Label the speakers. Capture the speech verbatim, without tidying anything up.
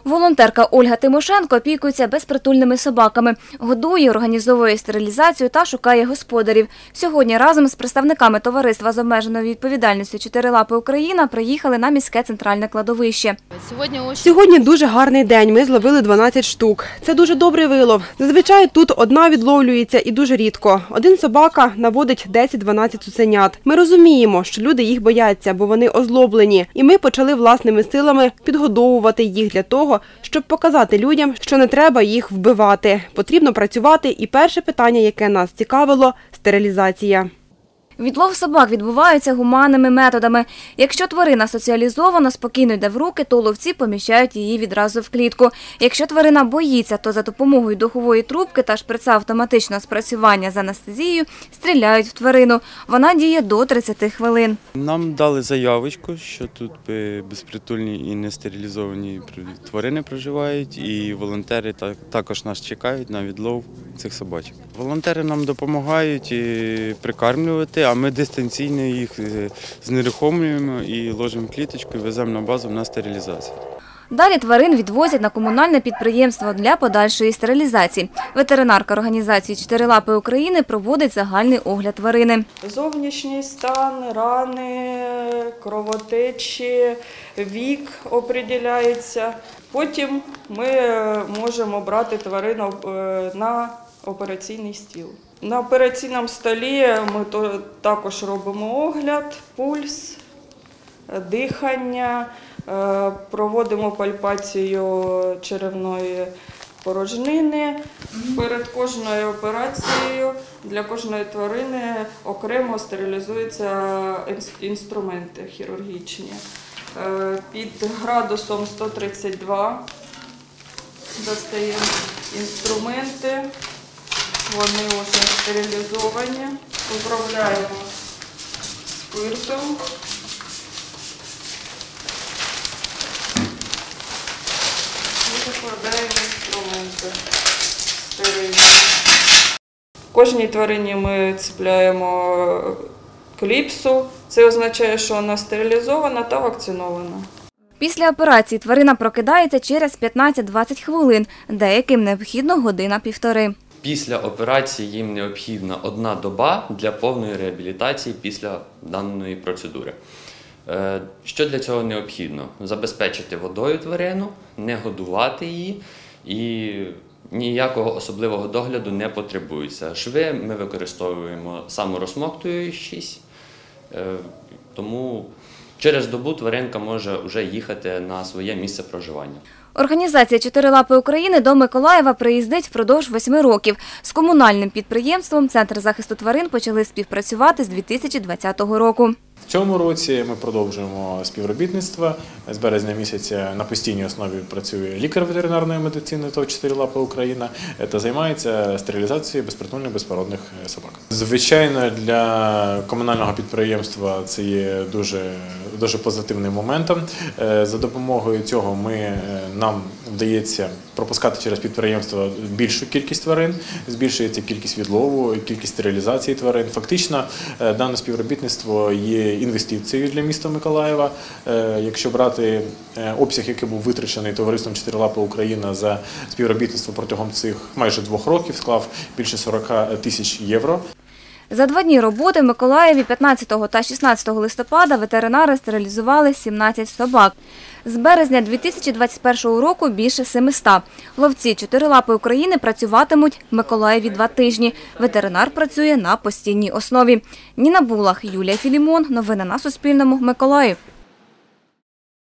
Speaker 1: Волонтерка Ольга Тимошенко опікується безпритульними собаками, годує, організовує стерилізацію та шукає господарів. Сьогодні разом з представниками товариства з обмеженою відповідальністю «Чотирилапи Україна» приїхали на міське центральне кладовище.
Speaker 2: Сьогодні дуже гарний день, ми зловили дванадцять штук. Це дуже добрий вилов. Зазвичай тут одна відловлюється і дуже рідко. Один собака наводить десять-дванадцять цуценят. Ми розуміємо, що люди їх бояться, бо вони озлоблені. І ми почали власними силами підгодовувати їх для того, щоб показати людям, що не треба їх вбивати. Потрібно працювати. І перше питання, яке нас цікавило – стерилізація.
Speaker 1: Відлов собак відбувається гуманними методами. Якщо тварина соціалізована, спокійно йде в руки, то ловці поміщають її відразу в клітку. Якщо тварина боїться, то за допомогою духової трубки та шприца автоматичного спрацювання з анестезією стріляють в тварину. Вона діє до тридцяти хвилин.
Speaker 3: Нам дали заявочку, що тут безпритульні і нестерилізовані тварини проживають, і волонтери також нас чекають на відлов цих собачок. Волонтери нам допомагають прикармлювати, а ми дистанційно їх знерухомлюємо і ложимо в кліточку і веземо на базу на стерилізацію.
Speaker 1: Далі тварин відвозять на комунальне підприємство для подальшої стерилізації. Ветеринарка організації «Чотирилапи України» проводить загальний огляд тварини.
Speaker 4: Зовнішній стан, рани, кровотечі, вік определяється. Потім ми можемо брати тварину на операційний стіл. На операційному столі ми також робимо огляд, пульс, дихання, проводимо пальпацію черевної порожнини. Перед кожною операцією для кожної тварини окремо стерилізуються інструменти хірургічні. Під градусом сто тридцять два достаємо інструменти. Вони вже стерилізовані. Поправляємо спиртом. І закладаємо інструменти стерильні. Кожній тварині ми цепляємо кліпсу. Це означає, що вона стерилізована та вакцинована.
Speaker 1: Після операції тварина прокидається через п'ятнадцять-двадцять хвилин, деяким необхідно година-півтори.
Speaker 5: Після операції їм необхідна одна доба для повної реабілітації після даної процедури. Що для цього необхідно? Забезпечити водою тварину, не годувати її і ніякого особливого догляду не потребується. Шви ми використовуємо саморозсмоктуючість, тому через добу тваринка може вже їхати на своє місце проживання.
Speaker 1: Організація «Чотирилапи України» до Миколаєва приїздить впродовж восьми років. З комунальним підприємством «Центр захисту тварин» почали співпрацювати з дві тисячі двадцятого року.
Speaker 6: В цьому році ми продовжуємо співробітництво. З березня місяця на постійній основі працює лікар ветеринарної медицини ТОВ «Чотирилапи Україна» та займається стерилізацією безпритульних безпородних собак. Звичайно, для комунального підприємства це є дуже, дуже позитивним моментом. За допомогою цього ми, нам вдається пропускати через підприємство більшу кількість тварин, збільшується кількість відлову, кількість стерилізації тварин. Фактично, дане співробітництво є інвестицією для міста Миколаєва. Якщо брати обсяг, який був витрачений товариством «Чотирилапи Україна» за співробітництво протягом цих майже двох років, склав більше сорока тисяч євро.
Speaker 1: За два дні роботи в Миколаєві п'ятнадцятого та шістнадцятого листопада ветеринари стерилізували сімнадцять собак. З березня дві тисячі двадцять першого року більше семисот. Ловці «Чотирилапи України» працюватимуть в Миколаєві два тижні. Ветеринар працює на постійній основі. Ніна Булах, Юлія Філімон. Новини на Суспільному. Миколаїв.